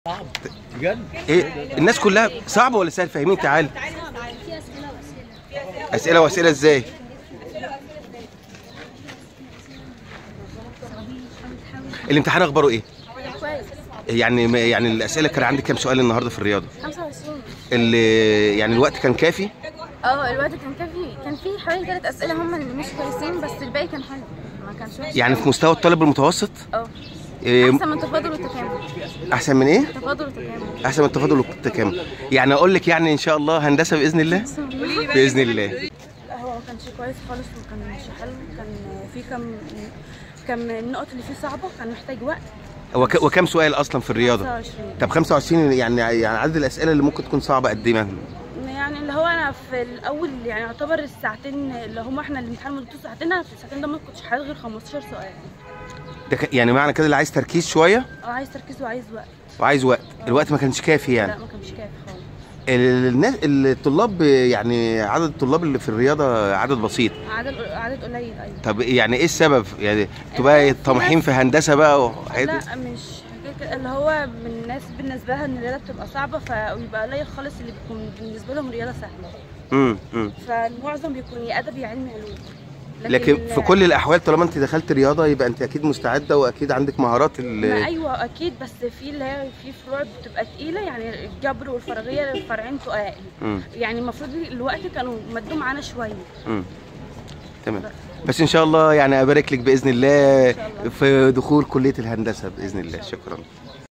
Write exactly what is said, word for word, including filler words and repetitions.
صعب بجد. ايه الناس كلها صعبه ولا سهل؟ فاهمين؟ تعال. اسئله واسئله ازاي؟ الامتحان اخباره ايه؟ كويس. يعني يعني الاسئله كان عندك كام سؤال النهارده في الرياضه؟ خمسة وعشرين. اللي يعني الوقت كان كافي؟ اه الوقت كان كافي، كان في حوالي ثلاث اسئله هم اللي مش كويسين بس الباقي كان حلو، ما كانش وحش. يعني في مستوى الطالب المتوسط؟ اه إيه؟ احسن من تفاضل والتكامل. احسن من ايه؟ تفاضل وتكامل. احسن من التفاضل والتكامل. يعني اقول لك يعني ان شاء الله هندسه باذن الله؟ باذن الله. لا هو ما كانش كويس خالص وما كانش حلو، كان في كم كم النقط اللي فيه صعبه، كان محتاج وقت. وك... وكم سؤال اصلا في الرياضه؟ خمسة وعشرين. طب خمسة وعشرين يعني يعني عدد الاسئله اللي ممكن تكون صعبه قد ايه؟ يعني اللي هو انا في الاول يعني يعتبر الساعتين اللي هم احنا الامتحان مدته ساعتين، انا في الساعتين ده ما كنتش حل غير خمستاشر سؤال. ده ك... يعني معنى كده اللي عايز تركيز شويه؟ اه عايز تركيز وعايز وقت. وعايز وقت. الوقت ما كانش كافي يعني؟ لا ما كانش كافي خالص. الناس الطلاب يعني عدد الطلاب اللي في الرياضه عدد بسيط. عدد عدد قليل ايوه. طب يعني ايه السبب؟ يعني تبقى طموحين في هندسه بقى وحاجات؟ لا مش حكايه اللي هو من الناس بالنسبه لها ان الرياضه بتبقى صعبه فيبقى قليل خالص اللي بيكون بالنسبه لهم رياضه سهله. امم امم فالمعظم بيكون يا ادبي يا علمي علوم. لكن, لكن في كل الاحوال طالما انت دخلت رياضه يبقى انت اكيد مستعده واكيد عندك مهارات ال ايوه اكيد، بس في اللي هي في فروع بتبقى تقيله، يعني الجبر والفراغيه الفرعين تقال. يعني المفروض الوقت كانوا مدوا معانا شويه. امم تمام. بس ان شاء الله يعني ابارك لك باذن الله في دخول كليه الهندسه باذن الله. شكرا.